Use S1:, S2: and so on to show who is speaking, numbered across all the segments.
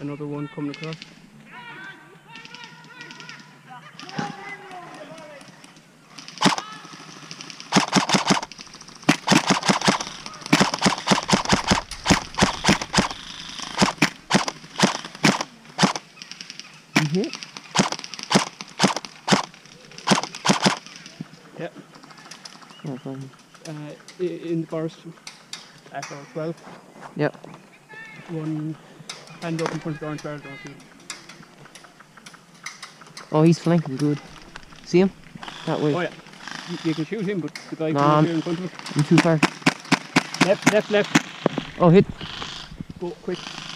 S1: Another one coming across.
S2: Here?
S1: Yeah.
S2: Oh, fine.
S1: In the forest. After 12.
S2: Yep.
S1: One hand up in front of the orange barrel, don't shoot.
S2: Oh, he's flanking good. See him? That way.
S1: Oh yeah. You can shoot him, but the guy
S2: Nah,
S1: coming up here in front of him.
S2: I'm too far.
S1: Left, left, left.
S2: Oh, hit.
S1: Go quick.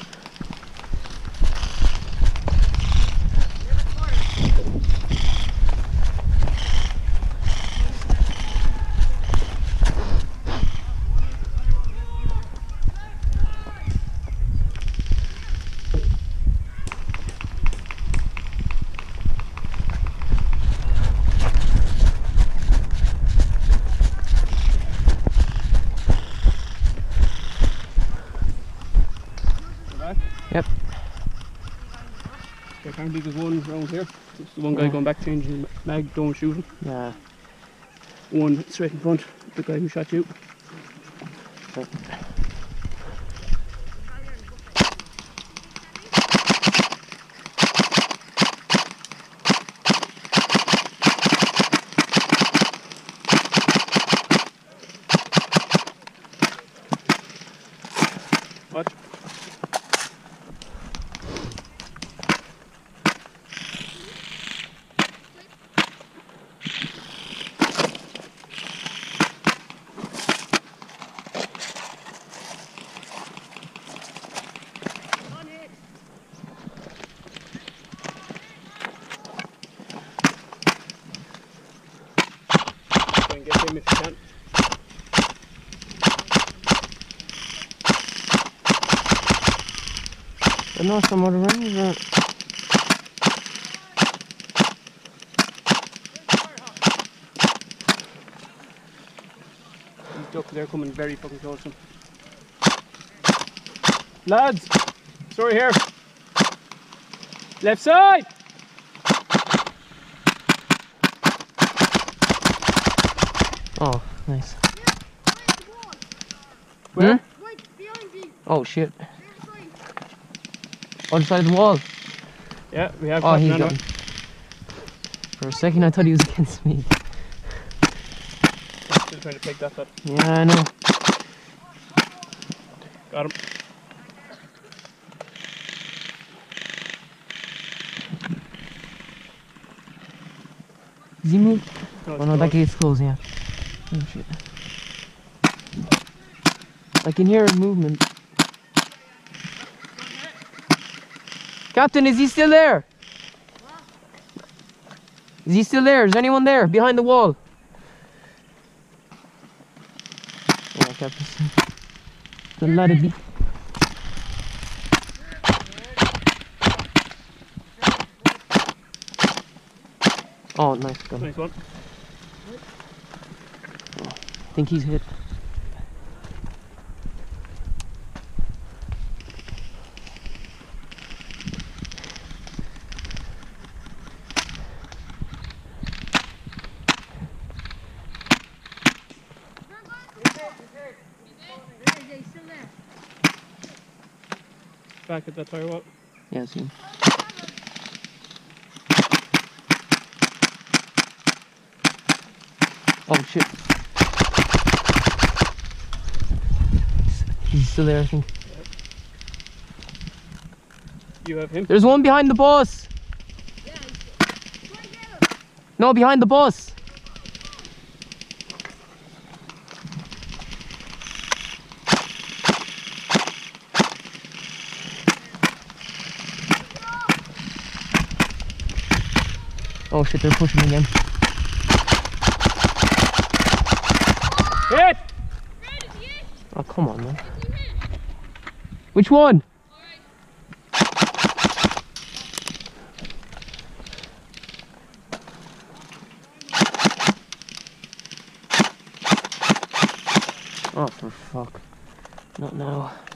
S2: Yep.
S1: Okay, apparently there's one around here. It's the one guy going back changing the mag, don't shoot him.
S2: Yeah.
S1: One straight in front, the guy who shot you.
S2: Right.
S1: Watch. Try and get him if you can.
S2: I know some other range around.
S1: These ducks, they're coming very fucking close to him. Lads! Sorry here. Left side!
S2: Oh, nice.
S1: Where?
S3: Right behind you.
S2: Oh, shit.
S3: Left side.
S2: Other side of the wall.
S1: Yeah, we have
S2: Oh,
S1: got
S2: he's
S1: another
S2: got me. For a second, I thought he was against me.
S1: I'm still trying to pick that up.
S2: Yeah, I know.
S1: Got him.
S2: Is he moved?
S1: No,
S2: Oh no, that gate's closed, yeah. Oh shit. I can hear movement. Captain, is he still there? Is he still there? Is anyone there behind the wall? Yeah, Captain. Then let it be. Oh, nice gun.
S1: Nice one.
S2: I think he's hit.
S3: He's still there.
S1: Back at that firewall.
S2: Yeah, I see him. Oh shit. He's still there, I think.
S1: You have him?
S2: There's one behind the bus.
S3: Yeah, he's right there.
S2: No, behind the bus. Oh shit, they're pushing again.
S1: Hit!
S2: Oh, come on, man. Which one? Oh, for fuck. Not now.